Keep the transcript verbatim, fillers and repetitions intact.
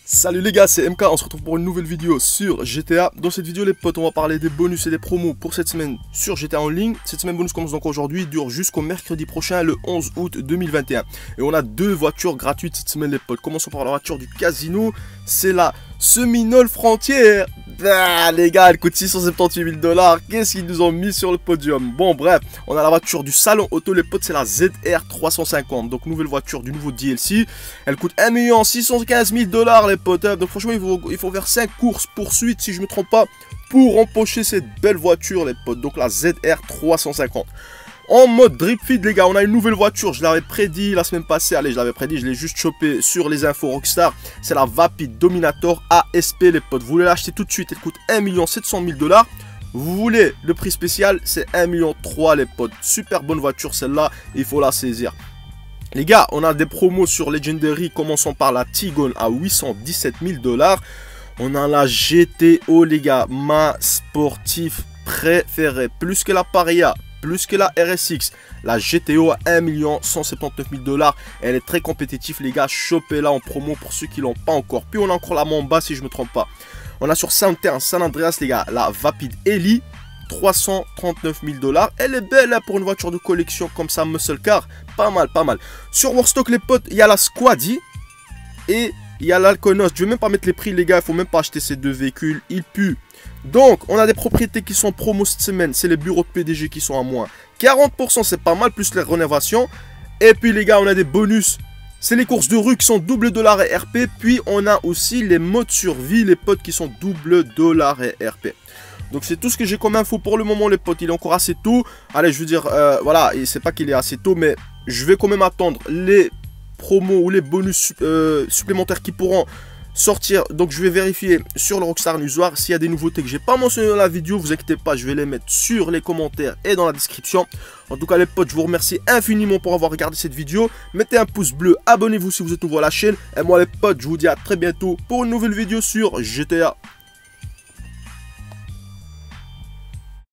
Salut les gars, c'est M K, on se retrouve pour une nouvelle vidéo sur G T A. Dans cette vidéo les potes, on va parler des bonus et des promos pour cette semaine sur G T A en ligne. Cette semaine bonus commence donc aujourd'hui, dure jusqu'au mercredi prochain, le onze août deux mille vingt et un. Et on a deux voitures gratuites cette semaine les potes. Commençons par la voiture du casino, c'est la Seminole Frontier. Ah, les gars, elle coûte six cent soixante-dix-huit mille dollars. Qu'est-ce qu'ils nous ont mis sur le podium? Bon, bref, on a la voiture du salon auto, les potes, c'est la Z R trois cent cinquante. Donc, nouvelle voiture du nouveau D L C. Elle coûte un million six cent quinze mille dollars, les potes. Donc, franchement, il faut, il faut faire cinq courses poursuites, si je me trompe pas, pour empocher cette belle voiture, les potes. Donc, la Z R trois cent cinquante. En mode drip feed les gars, on a une nouvelle voiture, je l'avais prédit la semaine passée, allez je l'avais prédit, je l'ai juste chopé sur les infos Rockstar. C'est la Vapid Dominator A S P les potes, vous voulez l'acheter tout de suite, elle coûte un million sept cent mille dollars. Vous voulez le prix spécial, c'est un million trois les potes, super bonne voiture celle-là, il faut la saisir. Les gars, on a des promos sur Legendary, commençons par la Tigone à huit cent dix-sept mille dollars. On a la G T O les gars, ma sportif préférée, plus que la Paria, plus que la R S X, la G T O à un million cent soixante-dix-neuf mille dollars. Elle est très compétitive les gars, chopez-la en promo pour ceux qui l'ont pas encore. Puis on a encore la Mamba si je me trompe pas. On a sur Saint-Terre, San Andreas les gars, la Vapid Ellie, trois cent trente-neuf mille dollars. Elle est belle hein, pour une voiture de collection comme ça, muscle car, pas mal, pas mal. Sur Warstock les potes, il y a la Squaddy et il y a l'Alconos. Je vais même pas mettre les prix les gars, il faut même pas acheter ces deux véhicules, ils puent. Donc, on a des propriétés qui sont promo cette semaine. C'est les bureaux de P D G qui sont à moins quarante pour cent, c'est pas mal, plus les rénovations. Et puis, les gars, on a des bonus. C'est les courses de rue qui sont double dollar et R P. Puis, on a aussi les modes survie, les potes qui sont double dollar et R P. Donc, c'est tout ce que j'ai comme info pour le moment, les potes. Il est encore assez tôt. Allez, je veux dire, euh, voilà, et c'est pas qu'il est assez tôt, mais je vais quand même attendre les promos ou les bonus euh, supplémentaires qui pourront sortir. Donc je vais vérifier sur le Rockstar Newswire s'il y a des nouveautés que j'ai pas mentionné dans la vidéo. Vous inquiétez pas, je vais les mettre sur les commentaires et dans la description. En tout cas les potes, je vous remercie infiniment pour avoir regardé cette vidéo. Mettez un pouce bleu, abonnez-vous si vous êtes nouveau à la chaîne. Et moi les potes, je vous dis à très bientôt pour une nouvelle vidéo sur G T A.